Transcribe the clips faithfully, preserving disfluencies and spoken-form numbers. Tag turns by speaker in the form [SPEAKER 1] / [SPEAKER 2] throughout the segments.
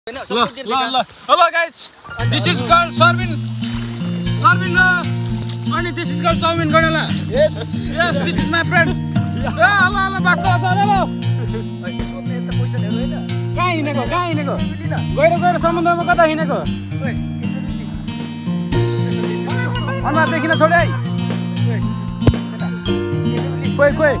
[SPEAKER 1] Hello, hello, hello guys. This is called Sarvin. Sarvin, uh, and this is called Sarvin Gadala.
[SPEAKER 2] Yes.
[SPEAKER 1] Yes, this is my friend. Yeah, hello, hello, Basta, hello. कहाँ हिँडेको कहाँ हिँडेको गएर गएर समुद्रमा कता हिँडेको अनुहार देखिन छोडे है कोही कोही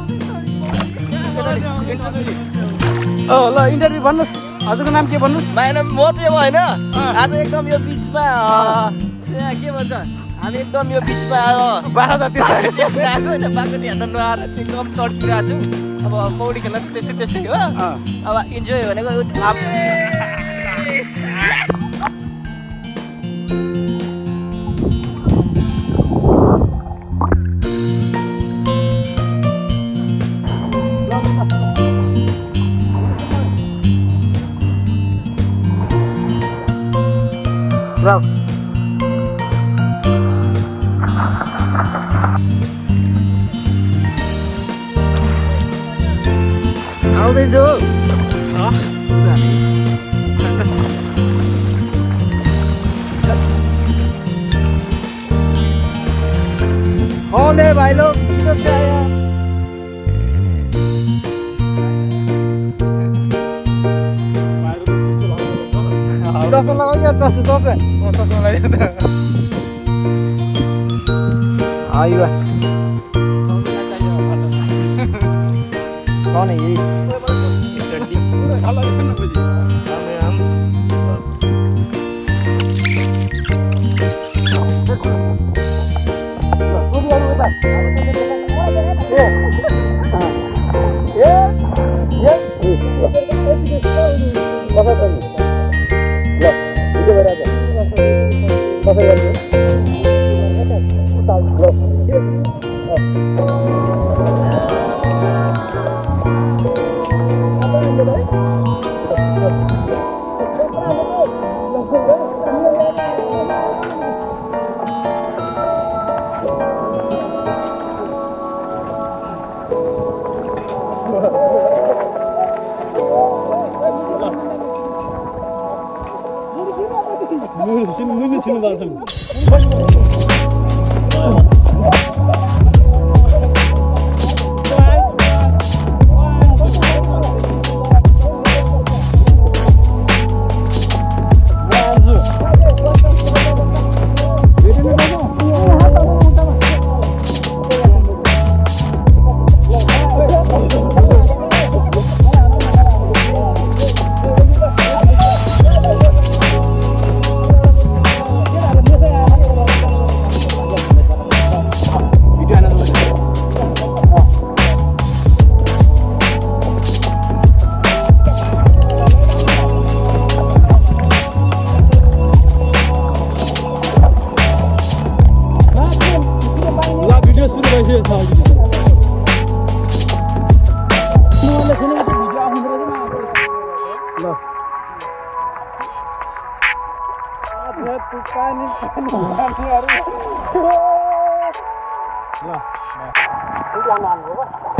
[SPEAKER 1] ओ ल इन्टरभ्यू भन्नुहोस् हजुरको नाम के भन्नुहोस्
[SPEAKER 2] मेरो नाम म चाहिँ होइन आज एकदम यो बिचमा के भन्छ हामी एकदम यो बिचमा
[SPEAKER 1] बाह्र जति
[SPEAKER 2] आएको होइन बाटो हेर्न नआएर चाहिँ एकदम तड्किरहेको छु अब पौडी खेल्न त्यस्तै त्यस्तै हो अब इन्जोय भनेको
[SPEAKER 1] Bravo. आउँदैछु
[SPEAKER 2] औले भाई लोग किधर से आया चश्मा लगाओ क्या चश्मा चश्मा ओ चश्मा लगाइयो त आइवा कौन है ये चट्टी साला देखना बजी राम राम वो भी आगे बता ये ये ये बसा कर लो इधर बैठा जा बसा कर लो उतार लो
[SPEAKER 1] Sini mungkin sini bahasa. Lah, nah, itu jangan,